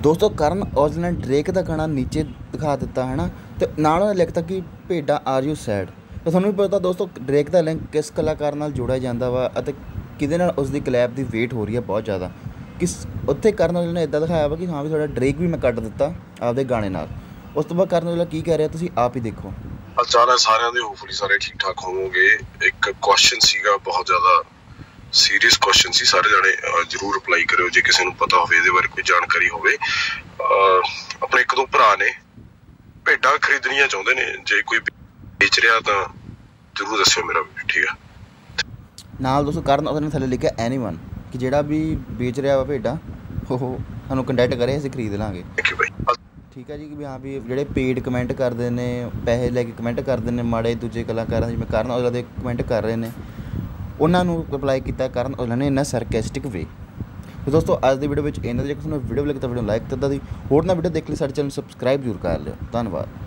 दोस्तों ਕਰਨ ਔਜਲਾ ਨੇ ਡਰੇਕ ਦਾ ਗਾਣਾ ਨੀਚੇ ਦਿਖਾ ਦਿੱਤਾ ਹੈ ਨਾ, ਤੇ ਨਾਲ ਉਹਨੇ ਲਿਖਤਾ ਕਿ ਭੇਡਾਂ ਆਰ ਯੂ ਸੈਡ। ਤਾਂ ਤੁਹਾਨੂੰ ਵੀ ਪਤਾ ਦੋਸਤੋ ਡਰੇਕ ਦਾ ਲਿੰਕ ਕਿਸ ਕਲਾਕਾਰ ਨਾਲ ਜੋੜਿਆ ਜਾਂਦਾ ਵਾ ਅਤੇ ਕਿਹਦੇ ਨਾਲ ਉਸ ਦੀ ਕਲੈਬ ਦੀ ਵੇਟ ਹੋ ਰਹੀ ਹੈ ਬਹੁਤ ਜ਼ਿਆਦਾ। ਕਿਸ ਉੱਥੇ ਕਰਨ ਔਜਲਾ ਨੇ ਇੱਦਾਂ ਦਿਖਾਇਆ ਵਾ ਕਿ ਹਾਂ ਵੀ ਤੁਹਾਡਾ ਡਰੇਕ ਵੀ ਮੈਂ ਕੱਢ ਦਿੱਤਾ ਆਪਦੇ ਗਾਣੇ ਨਾਲ। ਉਸ ਤੋਂ ਬਾਅਦ ਕਰਨ ਔਜਲਾ ਕੀ ਕਹਿ ਰਿਹਾ ਤੁਸੀਂ ਆਪ ਹੀ ਦੇਖੋ। ਅਚਾਨਕ ਸਾਰਿਆਂ ਦੇ ਹੋਪਫੁਲੀ ਸਾਰੇ ਠੀਕ ਠਾਕ ਹੋਵੋਗੇ। ਇੱਕ ਕੁਐਸਚਨ ਸੀਗਾ ਬਹੁਤ ਜ਼ਿਆਦਾ ਸੀਰੀਅਸ ਕੁਐਸਚਨ ਸੀ, ਸਾਰੇ ਜਾਣੇ ਜ਼ਰੂਰ ਰਿਪਲਾਈ ਕਰਿਓ ਜੇ ਕਿਸੇ ਨੂੰ ਪਤਾ ਹੋਵੇ, ਇਹਦੇ ਬਾਰੇ ਕੋਈ ਜਾਣਕਾਰੀ ਹੋਵੇ। ਆਪਣੇ ਇੱਕ ਦੋ ਭਰਾ ਨੇ ਭੇਡਾਂ ਖਰੀਦਣੀਆਂ ਚਾਹੁੰਦੇ ਨੇ, ਜੇ ਕੋਈ ਵੇਚ ਰਿਹਾ ਤਾਂ ਜ਼ਰੂਰ ਦੱਸਿਓ ਮੇਰਾ, ਠੀਕ ਆ। ਨਾਲ ਦੋਸਤੋ ਕਰਨ ਔਜਲਾ ਨੇ ਥੱਲੇ ਲਿਖਿਆ ਐਨੀਵਨ ਕਿ ਜਿਹੜਾ ਵੀ ਵੇਚ ਰਿਹਾ ਵਾ ਭੇਡਾਂ ਉਹ ਸਾਨੂੰ ਕੰਟੈਕਟ ਕਰੇ, ਅਸੀਂ ਖਰੀਦ ਲਾਂਗੇ। ਥੈਂਕ ਯੂ ਬਾਈ। ਠੀਕ ਹੈ ਜੀ ਕਿ ਹਾਂ ਵੀ ਜਿਹੜੇ ਪੇਡ ਕਮੈਂਟ ਕਰਦੇ ਨੇ, ਪੈਸੇ ਲੈ ਕੇ ਕਮੈਂਟ ਕਰਦੇ ਨੇ ਮਾੜੇ ਦੂਜੇ ਕਲਾਕਾਰਾਂ ਜਿਵੇਂ ਕਰਨ ਔਜਲਾ ਦੇ ਕਮੈਂਟ ਕਰ ਰਹੇ ਨੇ, ਉਹਨਾਂ ਨੂੰ ਰਿਪਲਾਈ ਕੀਤਾ ਕਰਨ ਔਜਲਾ ਨੇ ਇੰਨਾ ਸਰਕੈਸਟਿਕ ਵੇ। ਤੇ ਦੋਸਤੋ ਅੱਜ ਦੀ ਵੀਡੀਓ ਵਿੱਚ ਇਹਨਾਂ ਦੇ ਜੇ ਤੁਹਾਨੂੰ ਵੀਡੀਓ ਲੱਗੇ ਤਾਂ ਵੀਡੀਓ ਲਾਈਕ ਕਰਦਾ ਦੀ, ਹੋਰ ਨਾ ਵੀਡੀਓ ਦੇਖ ਲਈ ਸਾਡੇ ਚੈਨਲ ਸਬਸਕ੍ਰਾਈਬ ਜ਼ਰੂਰ ਕਰ ਲਿਓ। ਧੰਨਵਾਦ।